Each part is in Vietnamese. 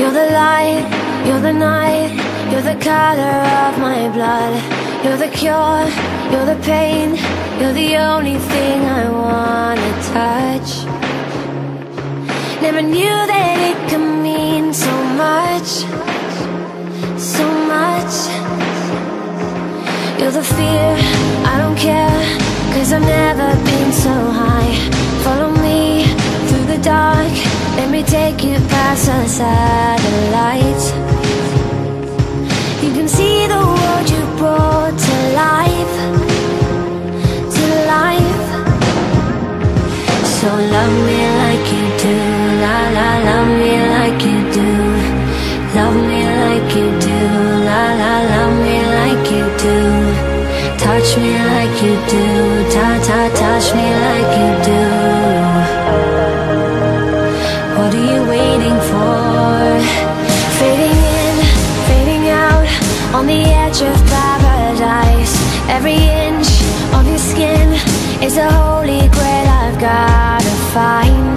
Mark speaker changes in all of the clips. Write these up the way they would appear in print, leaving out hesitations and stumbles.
Speaker 1: You're the light, you're the night, you're the color of my blood. You're the cure, you're the pain, you're the only thing I wanna touch. Never knew that it could mean so much, so much. You're the fear, I don't care, 'cause I've never been so high. Follow me through the dark, let me take you past the satellites. You can see the world you brought to life, to life. So love me like you do, la la, love me like you do. Love me like you do, la la, love me like you do. Touch me like you do, ta ta, touch me like you do. What are you waiting for? Fading in, fading out, on the edge of paradise. Every inch of your skin is a holy grail I've gotta find.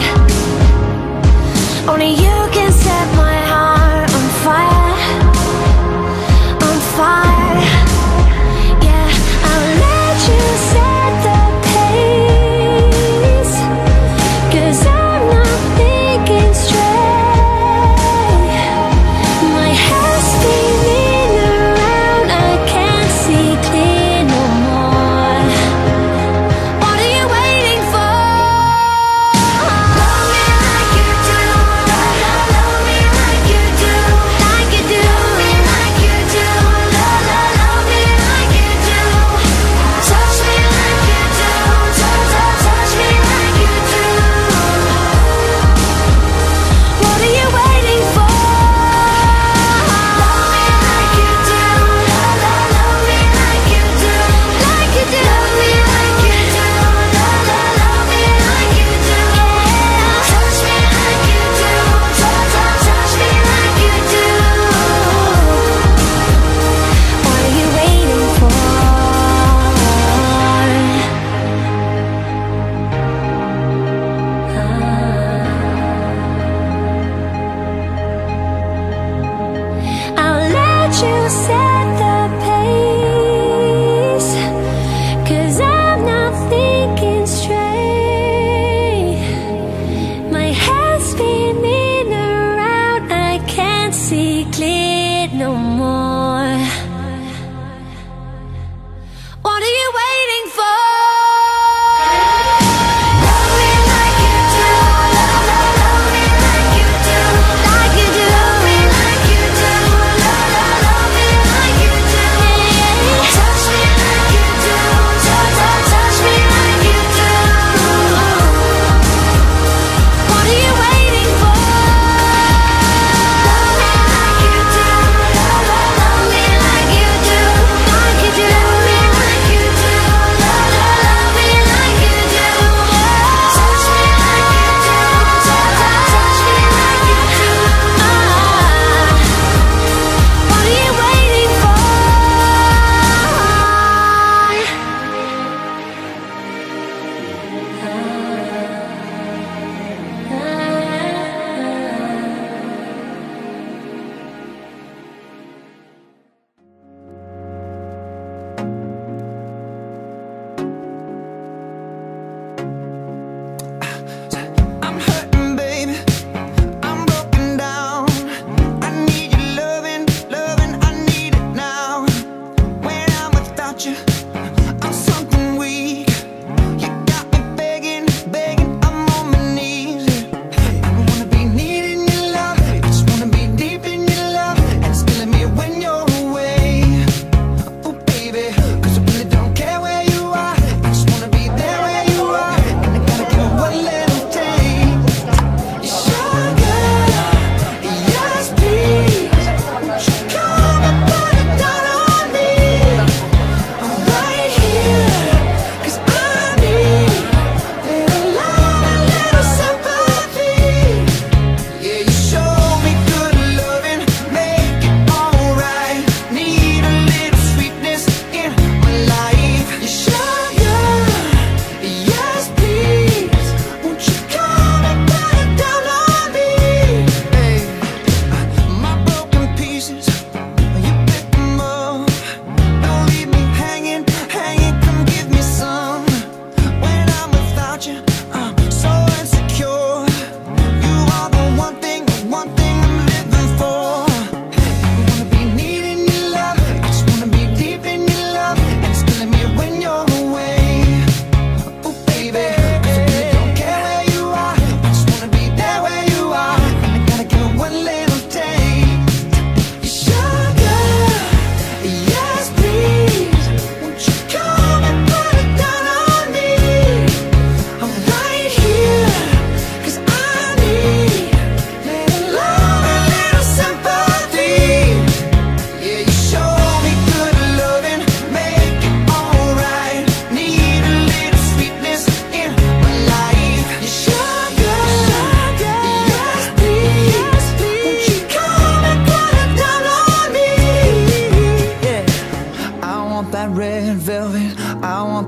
Speaker 1: Only you can set my heart on fire, on fire. Yeah, I'll let you set the pace, 'cause I'm not thinking straight. My head's spinning around, I can't see clear no more. What are you waiting for? Love me like you do, love me like you do, like you do. Love me like you do, la la,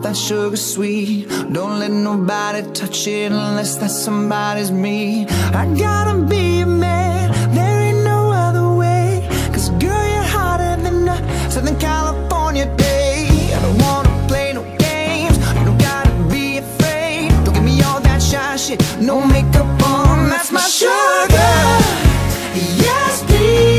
Speaker 2: that sugar sweet. Don't let nobody touch it unless that somebody's me. I gotta be a man, there ain't no other way. Cause girl, you're hotter than a Southern California day. I don't wanna play no games, you don't gotta be afraid. Don't give me all that shy shit, no makeup on, that's my sugar. Yes, please.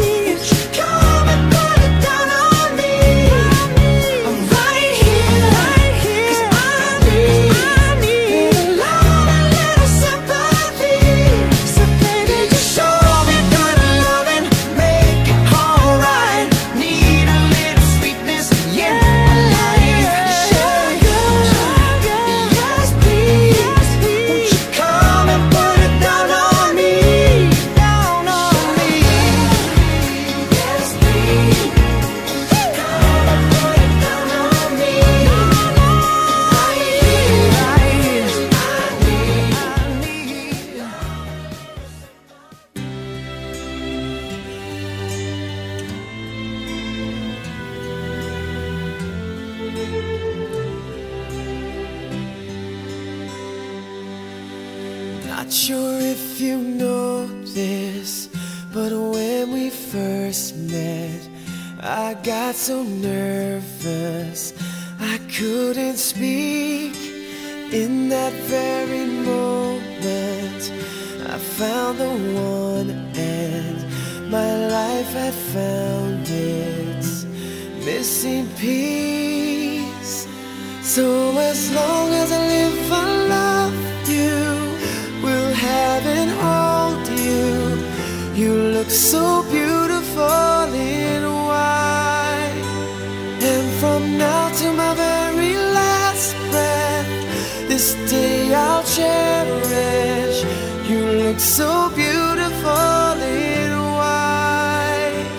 Speaker 3: Not sure if you know this, but when we first met, I got so nervous I couldn't speak. In that very moment, I found the one, and my life had found its missing piece. So as long as I live, I love you. Will have and hold you. You look so beautiful in white. And from now to my very last breath, this day I'll cherish. You look so beautiful in white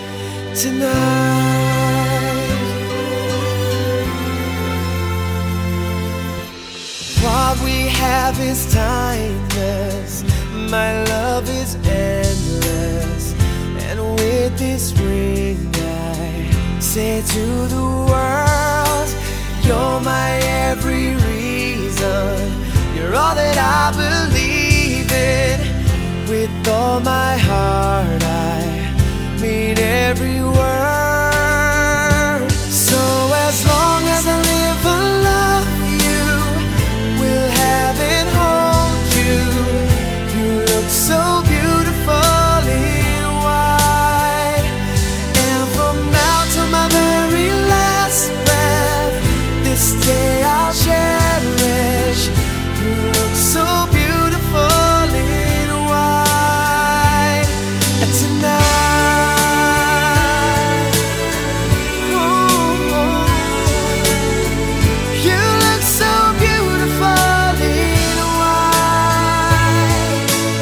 Speaker 3: tonight. What we have is timeless, my love is endless. And with this ring I say to the world, you're my every reason. You're all that I believe in. With all my heart I mean every word. So as long as I live, I love you. Will have and hold you. You look so beautiful in white. And from now to my very last breath, this day I'll cherish. You look so beautiful in white tonight. Ooh, you look so beautiful in white.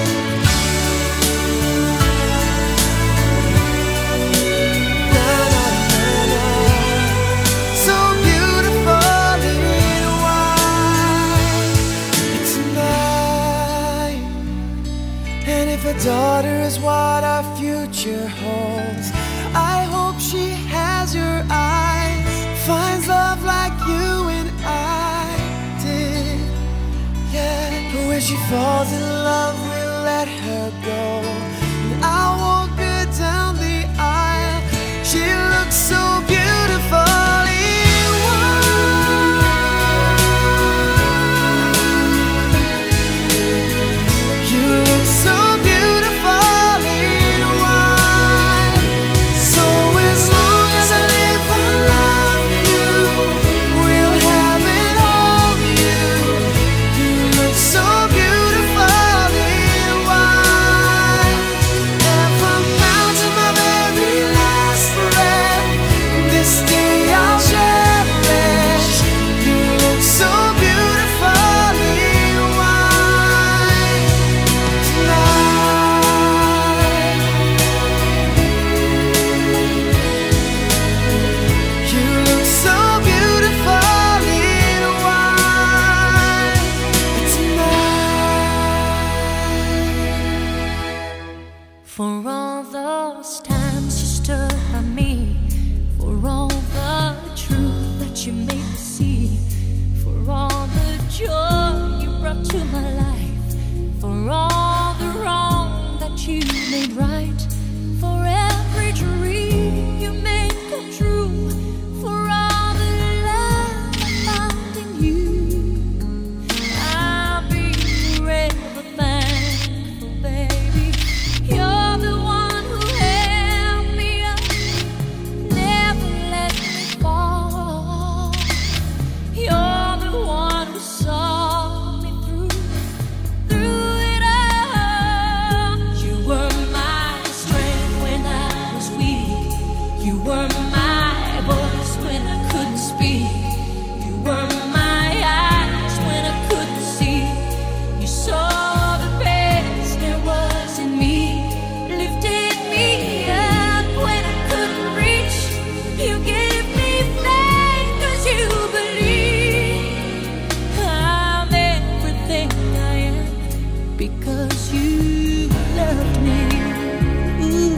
Speaker 3: Na, na, na, na. So beautiful in white tonight. And if a daughter is what our future holds, I hope she has your eyes, finds love like you and I did. Yeah, but when she falls in love, we'll let her go, and I'll walk her down the aisle. She looks so beautiful in white. You look so beautiful in white. So as long as I live, I love you. We'll have it all, you. You look so beautiful in white. And from now to my very last breath, this day I'll cherish. You look so beautiful in white tonight. You look so beautiful in white tonight.
Speaker 1: For all those times you stood by me, for all the truth that you made me see, because you loved me. Ooh,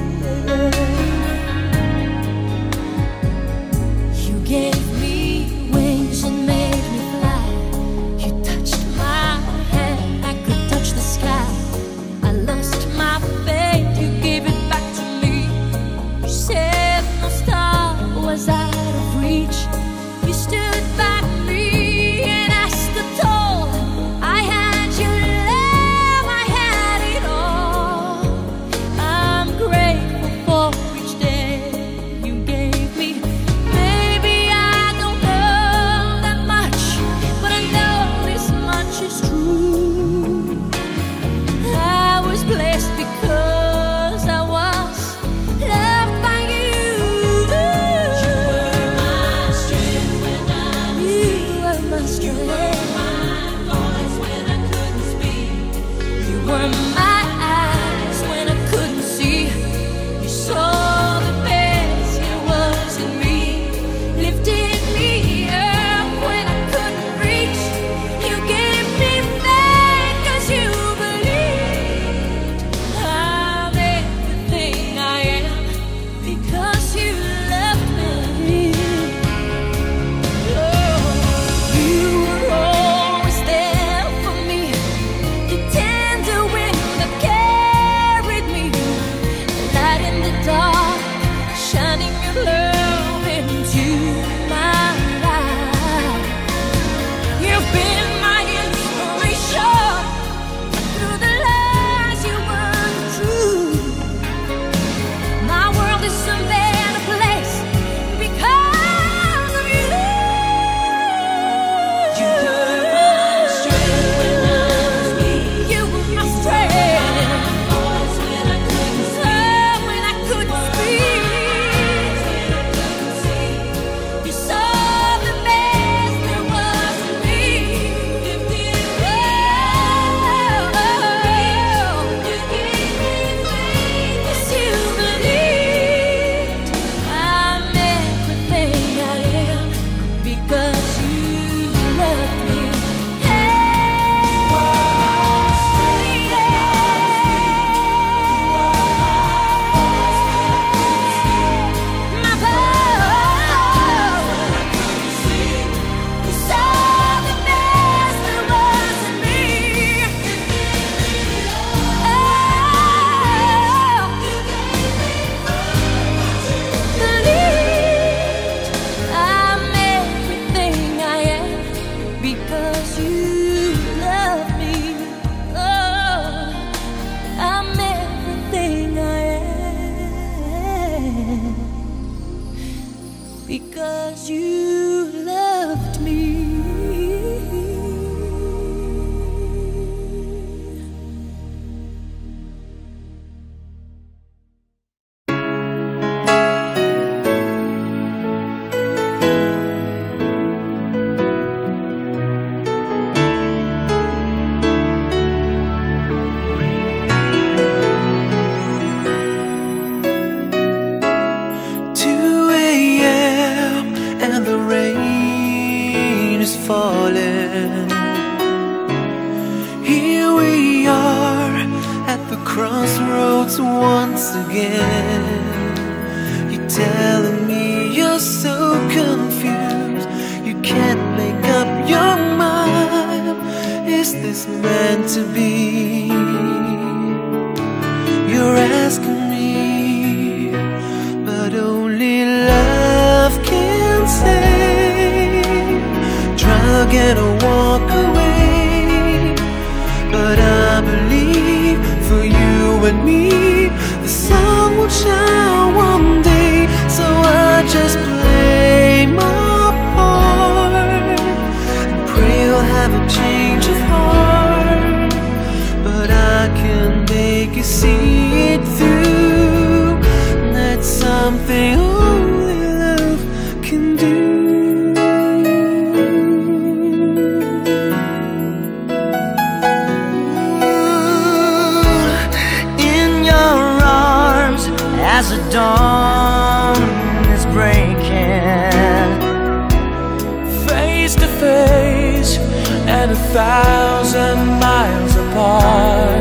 Speaker 1: you gave me wings and made me fly. You touched my hand, I could touch the sky. I lost my faith, you gave it back to me. You said no star was out of reach. You stood by me and I stood tall. I had your love, I had it all. I'm grateful for each day you gave me. Maybe I don't know that much, but I know this much is true. I was blessed because I was loved by you. You were my strength when I was weak. You were my voice when I couldn't speak. You were my eyes when I couldn't see. You saw the best there was in me, lifted me up when I couldn't reach. You gave me faith 'cause you believed. I'm everything I am because you loved me. Oh, you were always there for me, the tender wind that carried me, light in the dark, shining your love into my life. You've been my inspiration through the lies you weren't true. My world is a better place because of you. You were my strength when I was weak. You were my strength. Voice when I couldn't speak. When I couldn't speak. You saw the best there was in me. Lifted me up. You gave me faith 'cause you believed. I'm everything I am because you loved me. My power. You saw the best there was in me. Believed. I'm everything I am because you love me. Oh, I'm everything I am because you loved me.
Speaker 2: And the rain is falling. Here we are at the crossroads once again. You're telling me you're so confused, you can't make up your mind. Is this meant to be? You're asking me, but only love can save. Drug and a walk away, but I believe for you and me the sun will shine one day. So I just play my part and pray you'll have a change of heart. But I can make you see it through. That's something only love can do. In your arms as the dawn is breaking, face to face and 1,000 miles apart.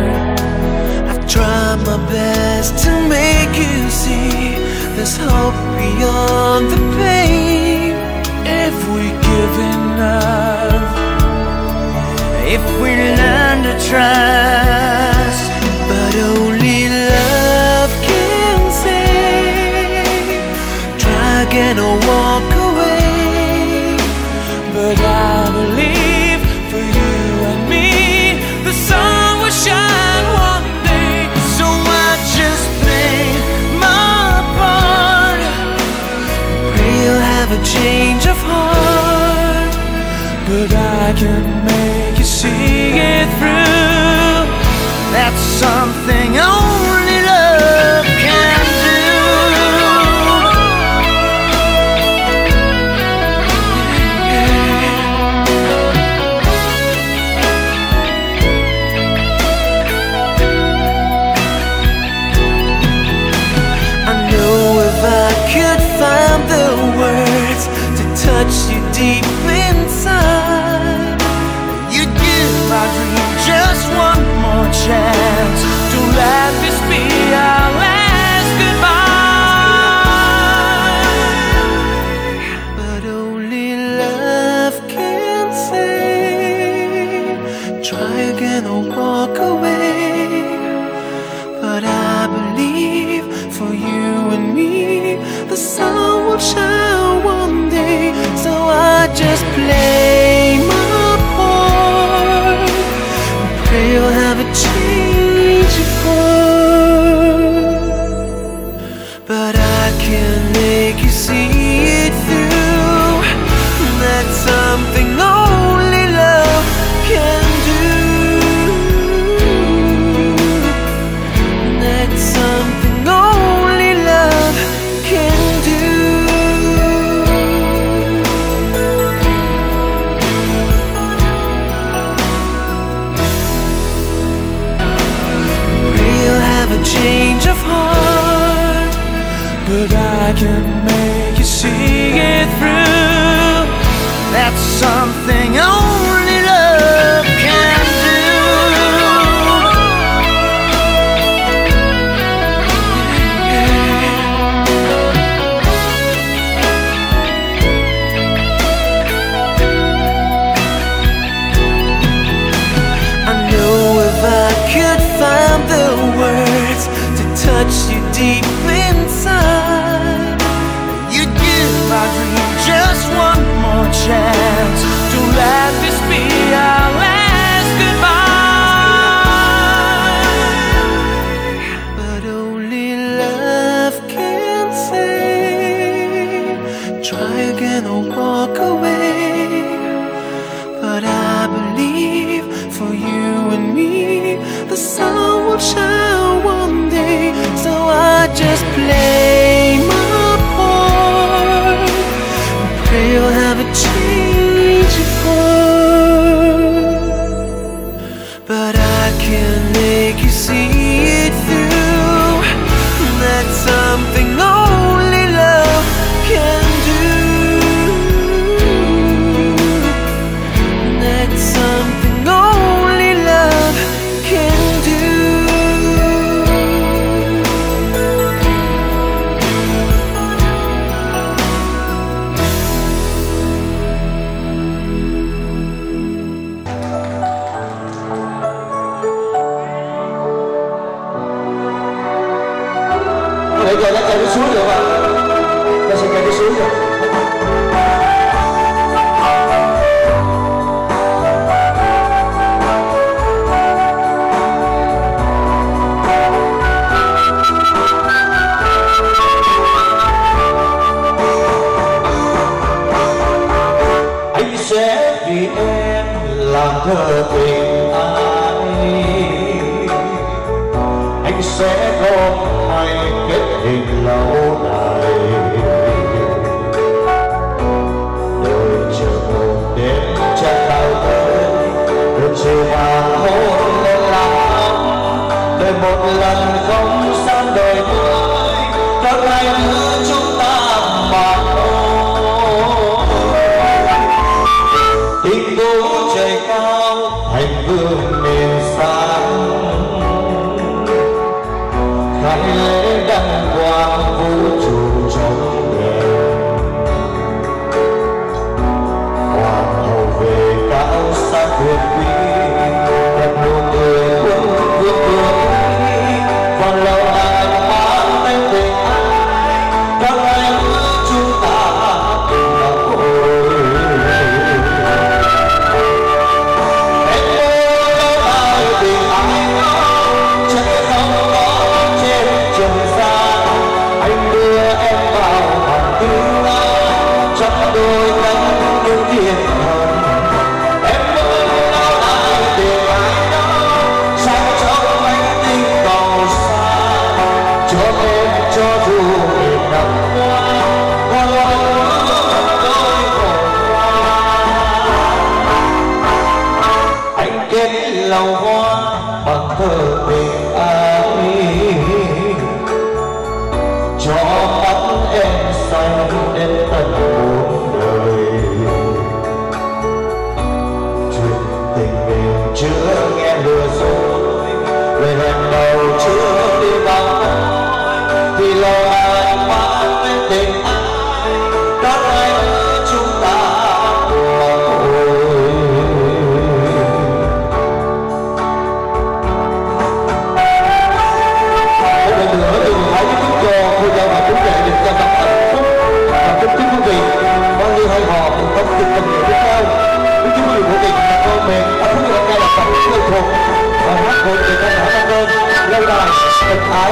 Speaker 3: there's hope beyond the pain. If we give enough, if we learn to trust, but only love can save. Try again or walk away, but I believe for you and me the sun will shine one day. So I just play my part, pray you'll have a change of heart, but I can make you see it through. That's something only love can do. I know if I could find the words to touch you deep inside, you'd give my dream just one more chance. Don't let this be our last goodbye. But only love can say, try again or walk away. But I believe for you and me the sun will shine one day. So I just play my part, pray you'll have a change of heart, but I can make you see it through. That's something only love can do. That's something only love can do. A change of heart, but I can make you see it through. That's something only love can do. I know if I could find the words to touch you deep inside, you'd give my dream just one more chance. Don't let this be our last goodbye. But only love can say, try again or walk away. But I believe for you and me the sun will shine one day. So I just play my part, pray you'll have a change of heart, but I can make you see it through. That's something only love can do. That's something only love can do.
Speaker 4: Bây giờ đã chạy đi xuống được ạ. Ta sẽ chạy đi xuống được. Anh sẽ vì em làm thơ tình ai, anh sẽ gom hai kết hình lâu đài, đợi chờ một đêm chẳng nào tới, đợi chiều hoàng hôn lên lòng, đợi một lần không gian đời mới, các ngày nữa chúng ta mà thôi. Tình tú trời cao thành vương miền sáng, khai lễ đăng quang vũ trụ bằng thơ tình ái, cho mắt em xanh đến tận muôn đời. Chuyện tình mình chưa nghe lừa dối, lời hẹn đầu chưa đi vào môi, thì lời ai mang bên tình ai đó lại chúng ta là thôi. Một lần nữa thì hãy chúc cho cô dâu và chú rể được gia tăng hạnh phúc, và kính chúc quý vị bao nhiêu hay họ cùng có tình tình nghĩa với nhau. Kính chúc quý vị của mình là con mình ta cũng được ngay là tập người thuộc và hát hội người ta đã tăng ơn lâu đài tình ái.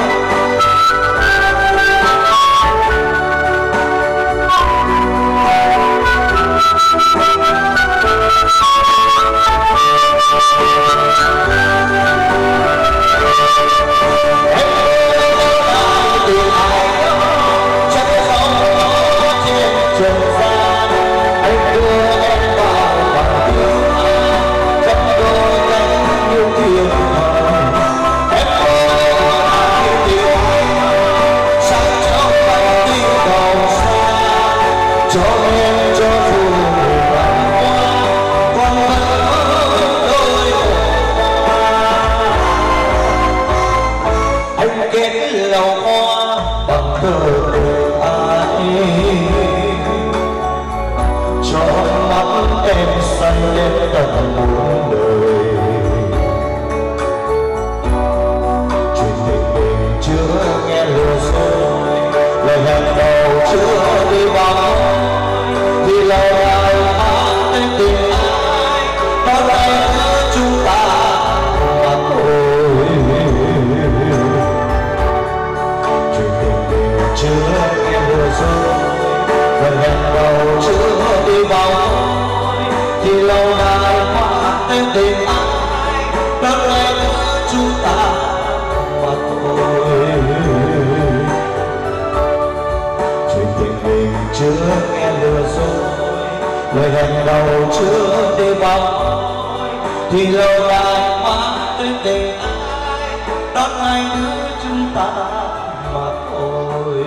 Speaker 4: Lời hẹn đầu chưa đi vào thì lâu đài mang tên tình ai đón hai đứa chúng ta mà thôi.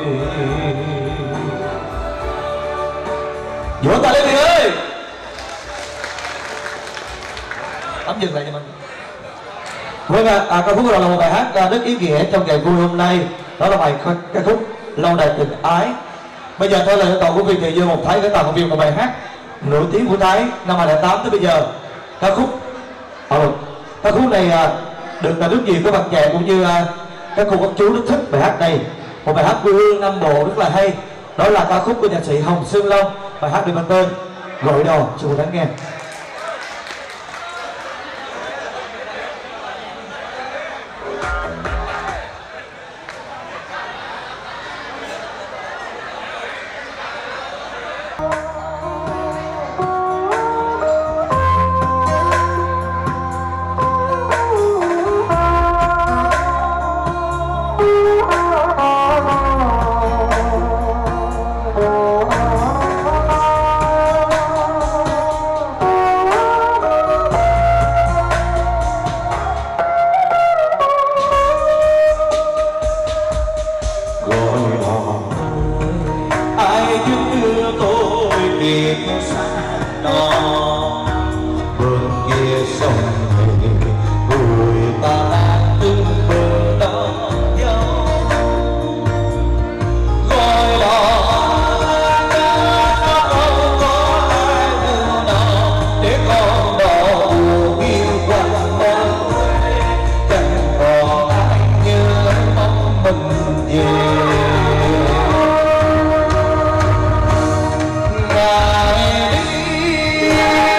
Speaker 4: Vỗ tay lên đi ơi. Ấm dừng lại cho mình. Vâng ạ, ca khúc là một bài hát rất ý nghĩa trong ngày vui hôm nay. Đó là bài ca khúc Lâu Đài Tình Ái. Bây giờ tôi là tổ của Việt Thị Dương một Thái gửi tặng một bài hát nổi tiếng của Thái năm 2008 tới bây giờ. Ca khúc này được rất nhiều các bạn trẻ cũng như các cô các chú rất thích bài hát này. Một bài hát quê hương Nam Bộ rất là hay. Đó là ca khúc của nhạc sĩ Hồng Sơn Long. Bài hát được mang tên Gội Đầu. Xin mời lắng nghe.
Speaker 3: Ngày đi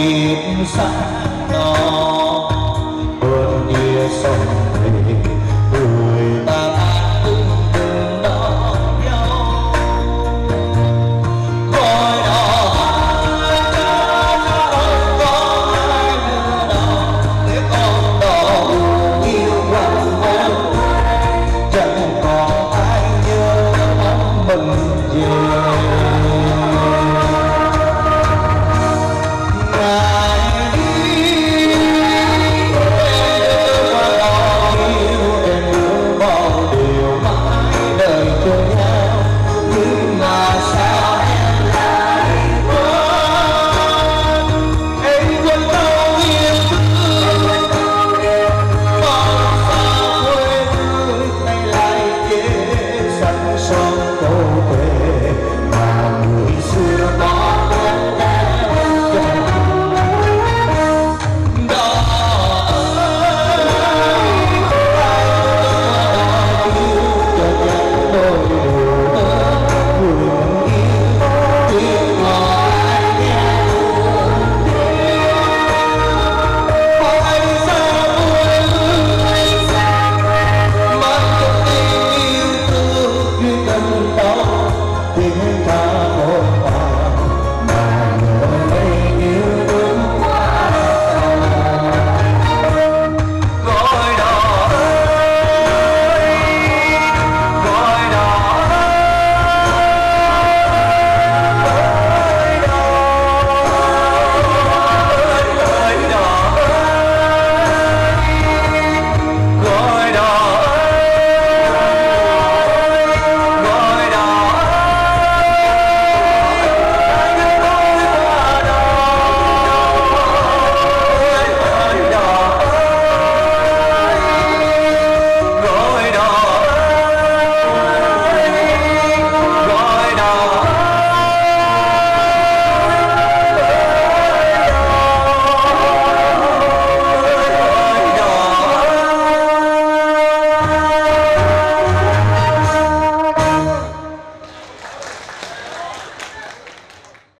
Speaker 4: ít xa nó vườn kia sông